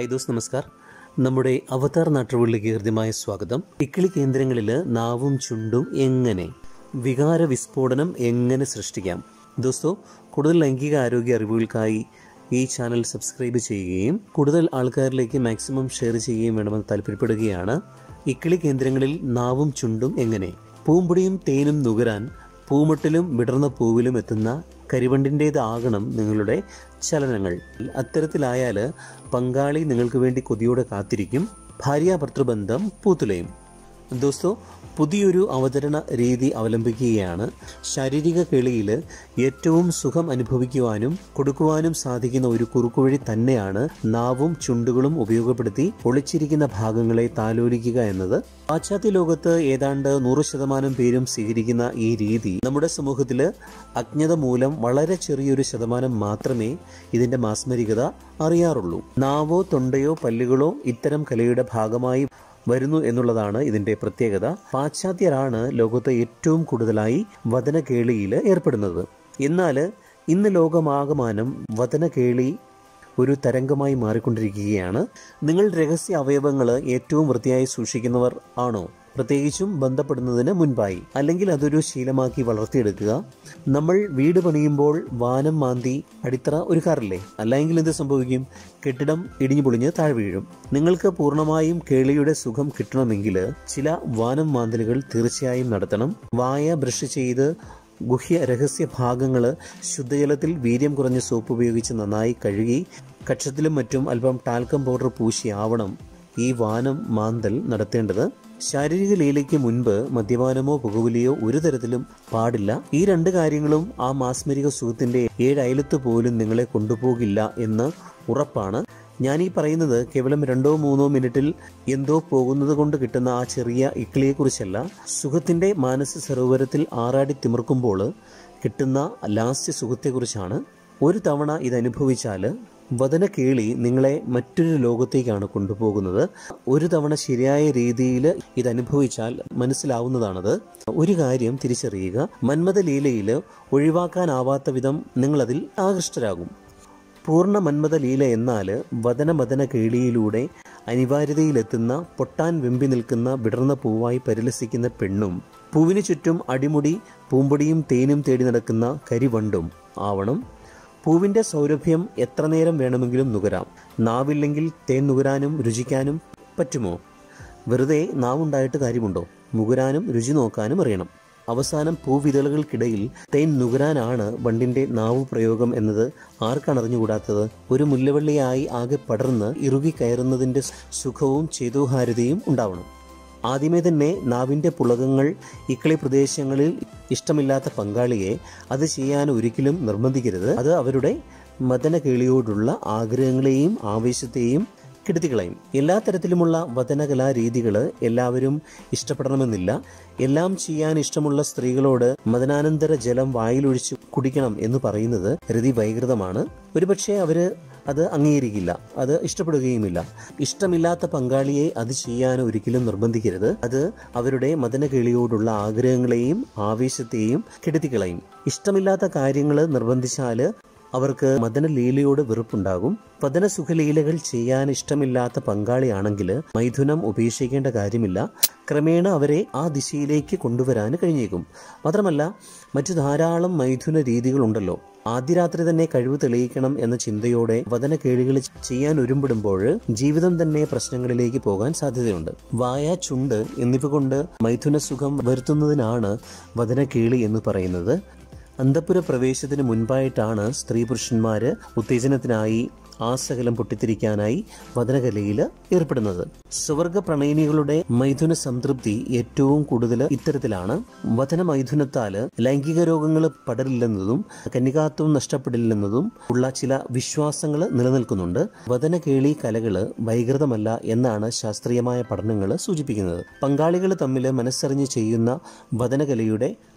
Hi those നമസ്കാർ. നമ്മുടെ അവതാർ നാട്ടുകളിലേക്ക് ഹൃദ്യമായ സ്വാഗതം. ഇക്കിളി കേന്ദ്രങ്ങളിൽ നാവും ചുണ്ടും എങ്ങനെ, വികാര വിസ്ഫോടനം എങ്ങനെ സൃഷ്ടിക്കാം? ദോസ്തോ, കൂടുതൽ ലൈംഗിക ആരോഗ്യ അറിവുകൾക്കായി ഈ ചാനൽ സബ്സ്ക്രൈബ് ചെയ്യുകയും കൂടുതൽ ആൾക്കാരിലേക്ക് മാക്സിമം ഷെയർ ചെയ്യുകയും വേണമെന്ന് താല്പര്യപ്പെടുകയാണ്. ഇക്കിളി കേന്ദ്രങ്ങളിൽ നാവും ചുണ്ടും എങ്ങനെ? പൂമ്പൊടിയും തേനും നുകരാൻ പൂമട്ടിലും വിടർന്ന പൂവിലും എത്തുന്ന കരിവണ്ടിൻ്റേതാകണം നിങ്ങളുടെ ചലനങ്ങൾ. അത്തരത്തിലായാൽ പങ്കാളി നിങ്ങൾക്ക് വേണ്ടി കൊതിയോടെ കാത്തിരിക്കും. ഭാര്യാഭർത്തൃബന്ധം പൂത്തുലയും. ദോസ്തോ, പുതിയൊരു അവതരണ രീതി അവലംബിക്കുകയാണ്. ശാരീരിക കേളിയിൽ ഏറ്റവും സുഖം അനുഭവിക്കുവാനും കൊടുക്കുവാനും സാധിക്കുന്ന ഒരു കുറുക്കുവഴി തന്നെയാണ് നാവും ചുണ്ടുകളും ഉപയോഗപ്പെടുത്തി ഒളിച്ചിരിക്കുന്ന ഭാഗങ്ങളെ താലോലിക്കുക എന്നത്. പാശ്ചാത്യ ലോകത്ത് ഏതാണ്ട് 100% പേരും സ്വീകരിക്കുന്ന ഈ രീതി നമ്മുടെ സമൂഹത്തിൽ അജ്ഞത മൂലം വളരെ ചെറിയൊരു ശതമാനം മാത്രമേ ഇതിന്റെ മാസ്മരികത അറിയാറുള്ളൂ. നാവോ തൊണ്ടയോ പല്ലുകളോ ഇത്തരം കലയുടെ ഭാഗമായി വരുന്നു എന്നുള്ളതാണ് ഇതിന്റെ പ്രത്യേകത. പാശ്ചാത്യരാണ് ലോകത്ത് ഏറ്റവും കൂടുതലായി വദനകേളിയിൽ ഏർപ്പെടുന്നത്. എന്നാൽ ഇന്ന് ലോകമാകമാനം വദനകേളി ഒരു തരംഗമായി മാറിക്കൊണ്ടിരിക്കുകയാണ്. നിങ്ങൾ രഹസ്യ അവയവങ്ങൾ ഏറ്റവും വൃത്തിയായി സൂക്ഷിക്കുന്നവർ ആണോ? പ്രത്യേകിച്ചും ബന്ധപ്പെടുന്നതിന് മുൻപായി. അല്ലെങ്കിൽ അതൊരു ശീലമാക്കി വളർത്തിയെടുക്കുക. നമ്മൾ വീട് പണിയുമ്പോൾ വാനം മാന്തി അടിത്തറ ഒരുക്കാറില്ലേ? അല്ലെങ്കിൽ എന്ത് സംഭവിക്കും? കെട്ടിടം ഇടിഞ്ഞു പൊളിഞ്ഞ് താഴെ വീഴും. നിങ്ങൾക്ക് പൂർണ്ണമായും കേളിയുടെ സുഖം കിട്ടണമെങ്കിൽ ചില വാനം മാന്തലുകൾ തീർച്ചയായും നടത്തണം. വായ ബ്രഷ് ചെയ്ത് ഗുഹ്യ രഹസ്യ ഭാഗങ്ങൾ ശുദ്ധജലത്തിൽ വീര്യം കുറഞ്ഞ സോപ്പ് ഉപയോഗിച്ച് നന്നായി കഴുകി കക്ഷത്തിലും മറ്റും അല്പം ടാൽക്കം പൗഡർ പൂശിയാവണം ഈ വാനം മാന്തൽ നടത്തേണ്ടത്. ശാരീരിക ലീലയ്ക്ക് മുൻപ് മദ്യപാനമോ പുകവലിയോ ഒരു തരത്തിലും പാടില്ല. ഈ രണ്ട് കാര്യങ്ങളും ആ മാസ്മരിക സുഖത്തിന്റെ 7 അയലത്ത് പോലും നിങ്ങളെ കൊണ്ടുപോകില്ല എന്ന് ഉറപ്പാണ്. ഞാനീ പറയുന്നത് കേവലം 2-3 മിനിറ്റിൽ എന്തോ പോകുന്നത് കൊണ്ട് കിട്ടുന്ന ആ ചെറിയ ഇക്കിളിയെക്കുറിച്ചല്ല. സുഖത്തിന്റെ മാനസ സരോവരത്തിൽ ആറാടി തിമിർക്കുമ്പോൾ കിട്ടുന്ന ലാസ്യ സുഖത്തെക്കുറിച്ചാണ്. ഒരു തവണ ഇതനുഭവിച്ചാൽ വദനകേളി നിങ്ങളെ മറ്റൊരു ലോകത്തേക്കാണ് കൊണ്ടുപോകുന്നത്. ഒരു തവണ ശരിയായ രീതിയിൽ ഇതനുഭവിച്ചാൽ മനസ്സിലാവുന്നതാണത്. ഒരു കാര്യം തിരിച്ചറിയുക, മന്മഥലീലയിൽ ഒഴിവാക്കാനാവാത്ത വിധം നിങ്ങളതിൽ ആകൃഷ്ടരാകും. പൂർണ്ണ മന്മഥലീല എന്നാൽ വദന കേളിയിലൂടെ അനിവാര്യതയിലെത്തുന്ന പൊട്ടാൻ വെമ്പി നിൽക്കുന്ന വിടർന്ന പൂവായി പരിലസിക്കുന്ന പെണ്ണും പൂവിനു ചുറ്റും അടിമുടി പൂമ്പൊടിയും തേനും തേടി നടക്കുന്ന കരിവണ്ടും ആവണം. പൂവിന്റെ സൗരഭ്യം എത്ര നേരം വേണമെങ്കിലും നുകരാം. നാവില്ലെങ്കിൽ തേൻ നുകരാനും രുചിക്കാനും പറ്റുമോ? വെറുതെ നാവുണ്ടായിട്ട് കാര്യമുണ്ടോ? നുകരാനും രുചി നോക്കാനും അറിയണം. അവസാനം പൂവിതളുകൾക്കിടയിൽ തേൻ നുകരാനാണ് വണ്ടിന്റെ നാവു പ്രയോഗം എന്നത് ആർക്കണറിഞ്ഞുകൂടാത്തത്? ഒരു മുല്ലവള്ളിയായി ആകെ പടർന്ന് ഇറുകി കയറുന്നതിന്റെ സുഖവും ചേതോഹാരിതയും ഉണ്ടാവണം. ആദ്യമേ തന്നെ നാവിൻ്റെ പുളകങ്ങൾ ഇക്കിളി പ്രദേശങ്ങളിൽ ഇഷ്ടമില്ലാത്ത പങ്കാളിയെ അത് ചെയ്യാൻ ഒരിക്കലും നിർബന്ധിക്കരുത്. അത് അവരുടെ മദനകേളിയോടുള്ള ആഗ്രഹങ്ങളെയും ആവേശത്തെയും കെടുത്തിക്കളയും. എല്ലാ തരത്തിലുമുള്ള വദനകലാ രീതികൾ എല്ലാവരും ഇഷ്ടപ്പെടണമെന്നില്ല. എല്ലാം ചെയ്യാൻ ഇഷ്ടമുള്ള സ്ത്രീകളോട് മദനാനന്തര ജലം വായിലൊഴിച്ച് കുടിക്കണം എന്ന് പറയുന്നത് രതിവൈകൃതമാണ്. ഒരുപക്ഷെ അവര് അത് അംഗീകരിക്കില്ല, അത് ഇഷ്ടപ്പെടുകയുമില്ല. ഇഷ്ടമില്ലാത്ത പങ്കാളിയെ അത് ചെയ്യാൻ ഒരിക്കലും നിർബന്ധിക്കരുത്. അത് അവരുടെ മദനകേളിയോടുള്ള ആഗ്രഹങ്ങളെയും ആവേശത്തെയും കെടുത്തിക്കളയും. ഇഷ്ടമില്ലാത്ത കാര്യങ്ങൾ നിർബന്ധിച്ചാൽ അവർക്ക് മദനലീലയോട് വെറുപ്പുണ്ടാകും. വദനസുഖലീലകൾ ചെയ്യാൻ ഇഷ്ടമില്ലാത്ത പങ്കാളിയാണെങ്കിൽ മൈഥുനം ഉപേക്ഷിക്കേണ്ട കാര്യമില്ല. ക്രമേണ അവരെ ആ ദിശയിലേക്ക് കൊണ്ടുവരാൻ കഴിഞ്ഞേക്കും. മാത്രമല്ല, മറ്റു ധാരാളം മൈഥുന രീതികളുണ്ടല്ലോ. ആദ്യ രാത്രി തന്നെ കഴിവ് തെളിയിക്കണം എന്ന ചിന്തയോടെ വദനകേളികൾ ചെയ്യാൻ ഒരുമ്പിടുമ്പോൾ ജീവിതം തന്നെ പ്രശ്നങ്ങളിലേക്ക് പോകാൻ സാധ്യതയുണ്ട്. വായ, ചുണ്ട് എന്നിവ കൊണ്ട് മൈഥുന സുഖം വരുത്തുന്നതിനാണ് വദനകേളി എന്ന് പറയുന്നത്. അന്തഃപുര പ്രവേശത്തിന് മുൻപായിട്ടാണ് സ്ത്രീ പുരുഷന്മാര് ഉത്തേജനത്തിനായി ആസകലം പൊട്ടിത്തിരിക്കാനായി വദനകലയിൽ ഏർപ്പെടുന്നത്. സ്വർഗ പ്രണയിനികളുടെ മൈഥുന സംതൃപ്തി ഏറ്റവും കൂടുതൽ ഇത്തരത്തിലാണ്. വദന മൈഥുനത്താൽ ലൈംഗിക രോഗങ്ങൾ പടരില്ലെന്നതും കന്യകാത്വം നഷ്ടപ്പെടില്ലെന്നതും ഉള്ള ചില വിശ്വാസങ്ങൾ നിലനിൽക്കുന്നുണ്ട്. വദനകേളി കലകൾ വൈകൃതമല്ല എന്നാണ് ശാസ്ത്രീയമായ പഠനങ്ങൾ സൂചിപ്പിക്കുന്നത്. പങ്കാളികൾ തമ്മിൽ മനസ്സറിഞ്ഞ് ചെയ്യുന്ന വദനകലയുടെ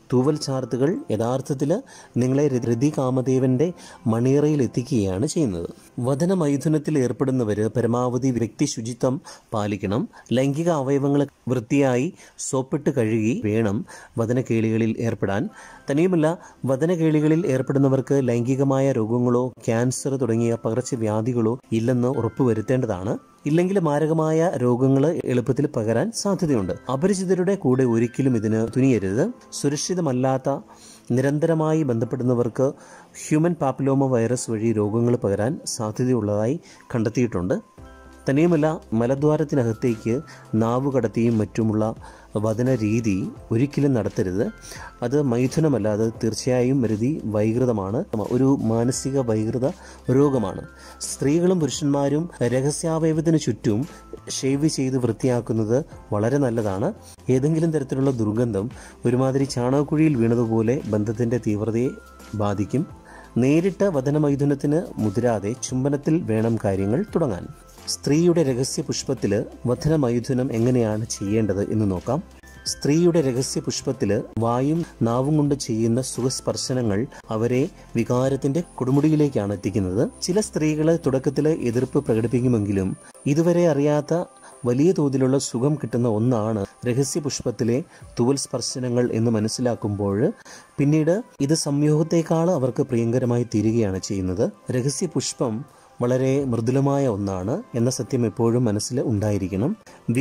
തൂവൽ ചാർത്തുകൾ യഥാർത്ഥത്തിൽ നിങ്ങളെ രതി കാമദേവന്റെ മണിയറയിൽ എത്തിക്കുകയാണ് ചെയ്യുന്നത്. വദന മൈഥുനത്തിൽ ഏർപ്പെടുന്നവർ പരമാവധി വ്യക്തി ശുചിത്വം പാലിക്കണം. ലൈംഗിക അവയവങ്ങൾ വൃത്തിയായി സോപ്പിട്ട് കഴുകി വേണം വദനകേളികളിൽ ഏർപ്പെടാൻ. തന്നെയുമല്ല, വദനകേളികളിൽ ഏർപ്പെടുന്നവർക്ക് ലൈംഗികമായ രോഗങ്ങളോ ക്യാൻസർ തുടങ്ങിയ പകർച്ചവ്യാധികളോ ഇല്ലെന്ന് ഉറപ്പുവരുത്തേണ്ടതാണ്. ഇല്ലെങ്കിൽ മാരകമായ രോഗങ്ങൾ എളുപ്പത്തിൽ പകരാൻ സാധ്യതയുണ്ട്. അപരിചിതരുടെ കൂടെ ഒരിക്കലും ഇതിന് തുനിയരുത്. സുരക്ഷിതമല്ലാത്ത നിരന്തരമായി ബന്ധപ്പെടുന്നവർക്ക് ഹ്യൂമൻ പാപ്പിലോമ വൈറസ് വഴി രോഗങ്ങൾ പകരാൻ സാധ്യതയുള്ളതായി കണ്ടെത്തിയിട്ടുണ്ട്. തന്നെയുമല്ല, മലദ്വാരത്തിനകത്തേക്ക് നാവ് കടത്തിയും മറ്റുമുള്ള വദന രീതി ഒരിക്കലും നടത്തരുത്. അത് മൈഥുനമല്ല, അത് തീർച്ചയായും വൈകൃതമാണ്, ഒരു മാനസിക വൈകൃത രോഗമാണ്. സ്ത്രീകളും പുരുഷന്മാരും രഹസ്യാവയവത്തിന് ചുറ്റും ഷേവ് ചെയ്ത് വൃത്തിയാക്കുന്നത് വളരെ നല്ലതാണ്. ഏതെങ്കിലും തരത്തിലുള്ള ദുർഗന്ധം ഒരുമാതിരി ചാണകക്കുഴിയിൽ വീണതുപോലെ ബന്ധത്തിൻ്റെ തീവ്രതയെ ബാധിക്കും. നേരിട്ട് വദനമൈഥുനത്തിന് മുതിരാതെ ചുംബനത്തിൽ വേണം കാര്യങ്ങൾ തുടങ്ങാൻ. സ്ത്രീയുടെ രഹസ്യ പുഷ്പത്തിൽ വദനമൈഥുനം എങ്ങനെയാണ് ചെയ്യേണ്ടത് എന്ന് നോക്കാം. സ്ത്രീയുടെ രഹസ്യ പുഷ്പത്തിൽ വായും നാവും കൊണ്ട് ചെയ്യുന്ന സുഖസ്പർശനങ്ങൾ അവരെ വികാരത്തിന്റെ കൊടുമുടിയിലേക്കാണ് എത്തിക്കുന്നത്. ചില സ്ത്രീകൾ തുടക്കത്തിൽ എതിർപ്പ് പ്രകടിപ്പിക്കുമെങ്കിലും ഇതുവരെ അറിയാത്ത വലിയ തോതിലുള്ള സുഖം കിട്ടുന്ന ഒന്നാണ് രഹസ്യ പുഷ്പത്തിലെ തൂവൽ സ്പർശനങ്ങൾ എന്ന് മനസ്സിലാക്കുമ്പോൾ പിന്നീട് ഇത് സംയോഗത്തേക്കാൾ അവർക്ക് പ്രിയങ്കരമായി തീരുകയാണ് ചെയ്യുന്നത്. രഹസ്യ പുഷ്പം വളരെ മൃദുലമായ ഒന്നാണ് എന്ന സത്യം എപ്പോഴും മനസ്സിൽ ഉണ്ടായിരിക്കണം.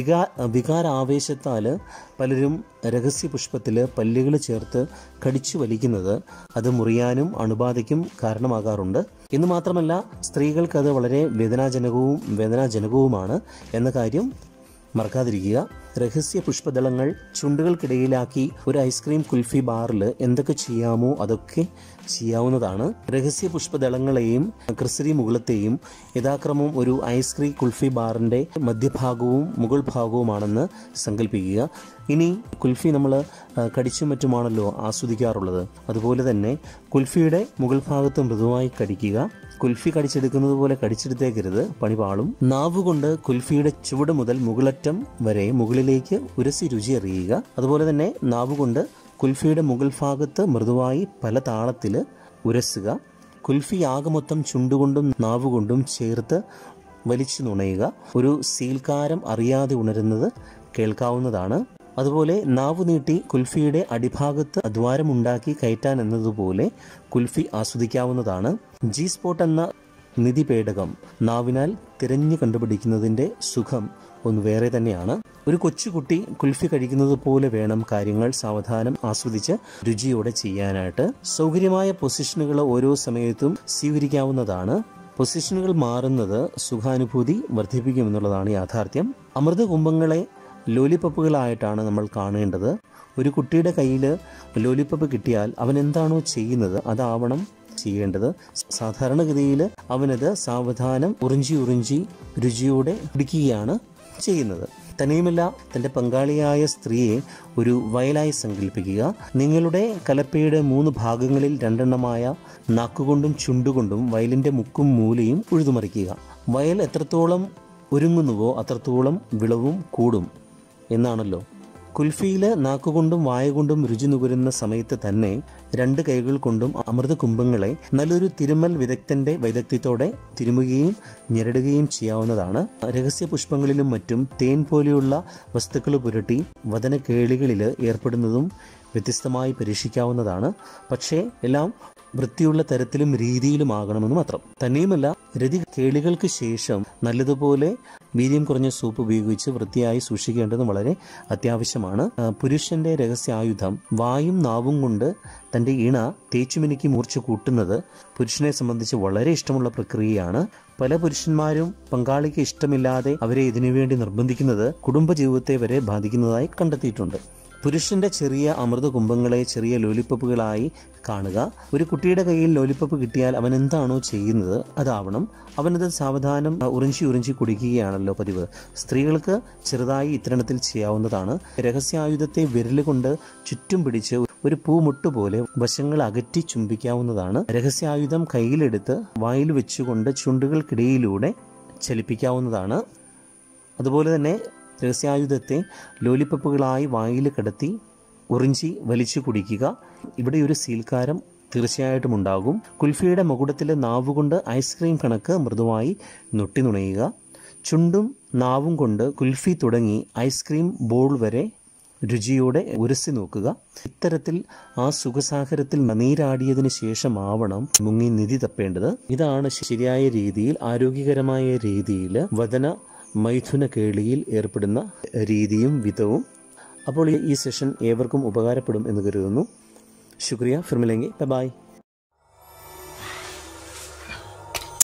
വികാരാവേശത്താൽ പലരും രഹസ്യ പുഷ്പത്തിൽ പല്ലുകൾ ചേർത്ത് കടിച്ചു വലിക്കുന്നത് അത് മുറിയാനും അണുബാധയ്ക്കും കാരണമാകാറുണ്ട്. എന്ന് മാത്രമല്ല, സ്ത്രീകൾക്കത് വളരെ വേദനാജനകവുമാണ് എന്ന കാര്യം മറക്കാതിരിക്കുക. രഹസ്യ പുഷ്പദളങ്ങൾ ചുണ്ടുകൾക്കിടയിലാക്കി ഒരു ഐസ്ക്രീം കുൽഫി ബാറിൽ എന്തൊക്കെ ചെയ്യാമോ അതൊക്കെ ചെയ്യാവുന്നതാണ്. രഹസ്യ പുഷ്പദളങ്ങളെയും ക്രിസരി മുകുളത്തെയും യഥാക്രമം ഒരു ഐസ്ക്രീം കുൽഫി ബാറിന്റെ മധ്യഭാഗവും മുകൾ ഭാഗവുമാണെന്ന് സങ്കല്പിക്കുക. ഇനി കുൽഫി നമ്മൾ കടിച്ചും മറ്റുമാണല്ലോ ആസ്വദിക്കാറുള്ളത്. അതുപോലെ തന്നെ കുൽഫിയുടെ മുകൾ ഭാഗത്ത് മൃദുവായി കടിക്കുക. കുൽഫി കടിച്ചെടുക്കുന്നത് പോലെ കടിച്ചെടുത്തേക്കരുത്, പണിപാളും. നാവുകൊണ്ട് കുൽഫിയുടെ ചുവട് മുതൽ മുകളറ്റം വരെ മുകളിലേക്ക് ഉരസി രുചി അറിയുക. അതുപോലെ തന്നെ നാവുകൊണ്ട് കുൽഫിയുടെ മുകൾ ഭാഗത്ത് മൃദുവായി പല താളത്തിൽ ഉരസുക. കുൽഫി ആകെ മൊത്തം ചുണ്ടുകൊണ്ടും നാവുകൊണ്ടും ചേർത്ത് വലിച്ചു നുണയുക. ഒരു സീൽക്കാരം അറിയാതെ ഉണരുന്നത് കേൾക്കാവുന്നതാണ്. അതുപോലെ നാവു നീട്ടി കുൽഫിയുടെ അടിഭാഗത്ത് ദ്വാരമുണ്ടാക്കി കയറ്റാൻ എന്നതുപോലെ കുൽഫി ആസ്വദിക്കാവുന്നതാണ്. ജി സ്പോട്ട് എന്ന നിധിപേടകം നാവിനാൽ തിരഞ്ഞു കണ്ടുപിടിക്കുന്നതിൻ്റെ സുഖം ഒന്ന് വേറെ തന്നെയാണ്. ഒരു കൊച്ചുകുട്ടി കുൽഫി കഴിക്കുന്നത് പോലെ വേണം കാര്യങ്ങൾ സാവധാനം ആസ്വദിച്ച് രുചിയോടെ ചെയ്യാനായിട്ട്. സൗകര്യമായ പൊസിഷനുകൾ ഓരോ സമയത്തും സ്വീകരിക്കാവുന്നതാണ്. പൊസിഷനുകൾ മാറുന്നത് സുഖാനുഭൂതി വർദ്ധിപ്പിക്കുമെന്നുള്ളതാണ് യാഥാർത്ഥ്യം. അമൃത കുംഭങ്ങളെ ലോലിപ്പപ്പുകളായിട്ടാണ് നമ്മൾ കാണേണ്ടത്. ഒരു കുട്ടിയുടെ കയ്യിൽ ലോലിപ്പപ്പ് കിട്ടിയാൽ അവൻ എന്താണോ ചെയ്യുന്നത് അതാവണം ചെയ്യേണ്ടത്. സാധാരണഗതിയിൽ അവനത് സാവധാനം ഉറിഞ്ചി രുചിയോടെ കുടിക്കുകയാണ് ചെയ്യുന്നത്. തന്നെയുമല്ല, തൻ്റെ പങ്കാളിയായ സ്ത്രീയെ ഒരു വയലായി സങ്കല്പിക്കുക. നിങ്ങളുടെ കലപ്പയുടെ 3 ഭാഗങ്ങളിൽ 2 നാക്കുകൊണ്ടും ചുണ്ടുകൊണ്ടും വയലിൻ്റെ മുക്കും മൂലയും ഉഴുതുമറിക്കുക. വയൽ എത്രത്തോളം ഒരുങ്ങുന്നുവോ അത്രത്തോളം വിളവും കൂടും എന്നാണല്ലോ. കുൽഫിയിൽ നാക്കുകൊണ്ടും വായുകൊണ്ടും രുചി നുകരുന്ന സമയത്ത് തന്നെ 2 കൈകൾ കൊണ്ടും അമൃത കുംഭങ്ങളെ നല്ലൊരു തിരുമൽ വിദഗ്ധന്റെ വൈദഗ്ധ്യത്തോടെ തിരുമുകയും ഞെരടുകയും ചെയ്യാവുന്നതാണ്. രഹസ്യ പുഷ്പങ്ങളിലും മറ്റും തേൻ പോലെയുള്ള വസ്തുക്കൾ പുരട്ടി വദന കേളികളിൽ ഏർപ്പെടുന്നതും വ്യത്യസ്തമായി പരീക്ഷിക്കാവുന്നതാണ്. പക്ഷേ എല്ലാം വൃത്തിയുള്ള തരത്തിലും രീതിയിലും ആകണമെന്ന് മാത്രം. തന്നെയുമല്ല, രതി കേളികൾക്ക് ശേഷം നല്ലതുപോലെ വീര്യം കുറഞ്ഞ സോപ്പ് ഉപയോഗിച്ച് വൃത്തിയായി സൂക്ഷിക്കേണ്ടത് വളരെ അത്യാവശ്യമാണ്. പുരുഷന്റെ രഹസ്യായുധം വായും നാവും കൊണ്ട് തൻ്റെ ഇണ തേച്ചുമിനുക്കി മൂർച്ച കൂട്ടുന്നത് പുരുഷനെ സംബന്ധിച്ച് വളരെ ഇഷ്ടമുള്ള പ്രക്രിയയാണ്. പല പുരുഷന്മാരും പങ്കാളിക്ക് ഇഷ്ടമില്ലാതെ അവരെ ഇതിനുവേണ്ടി നിർബന്ധിക്കുന്നത് കുടുംബജീവിതത്തെ വരെ ബാധിക്കുന്നതായി കണ്ടെത്തിയിട്ടുണ്ട്. പുരുഷന്റെ ചെറിയ അമൃത കുംഭങ്ങളെ ചെറിയ ലോലിപ്പപ്പുകളായി കാണുക. ഒരു കുട്ടിയുടെ കയ്യിൽ ലോലിപ്പപ്പ് കിട്ടിയാൽ അവൻ എന്താണോ ചെയ്യുന്നത് അതാവണം. അവനത് സാവധാനം ഉറിഞ്ചി കുടിക്കുകയാണല്ലോ പതിവ്. സ്ത്രീകൾക്ക് ചെറുതായി ഇത്തരണത്തിൽ ചെയ്യാവുന്നതാണ്. രഹസ്യായുധത്തെ വിരലുകൊണ്ട് ചുറ്റും പിടിച്ച് ഒരു പൂമുട്ട് പോലെ വശങ്ങൾ അകറ്റി ചുംബിക്കാവുന്നതാണ്. രഹസ്യായുധം കയ്യിലെടുത്ത് വായിൽ വെച്ചുകൊണ്ട് ചുണ്ടുകൾക്കിടയിലൂടെ ചലിപ്പിക്കാവുന്നതാണ്. അതുപോലെ തന്നെ രഹസ്യായുധത്തെ ലോലിപ്പപ്പുകളായി വായിൽ കിടത്തി ഉറിഞ്ചി വലിച്ചു കുടിക്കുക. ഇവിടെ ഒരു സീൽക്കാരം തീർച്ചയായിട്ടും ഉണ്ടാകും. കുൽഫിയുടെ മുകുടത്തിലെ നാവുകൊണ്ട് ഐസ്ക്രീം കണക്ക് മൃദുവായി നുണയുക. ചുണ്ടും നാവും കൊണ്ട് കുൽഫി തുടങ്ങി ഐസ്ക്രീം ബോൾ വരെ രുചിയോടെ ഉരസി നോക്കുക. ഇത്തരത്തിൽ ആ സുഖസാഗരത്തിൽ നീരാടിയതിനു ശേഷമാവണം മുങ്ങി നിധി തപ്പേണ്ടത്. ഇതാണ് ശരിയായ രീതിയിൽ, ആരോഗ്യകരമായ രീതിയിൽ വദന മൈഥുന കേളിയിൽ ഏർപ്പെടുന്ന രീതിയും വിധവും. അപ്പോൾ ഈ സെഷൻ ഏവർക്കും ഉപകാരപ്പെടും എന്ന് കരുതുന്നു. ശുക്രിയ. ഫിർ മിലേംഗെ. ബൈ.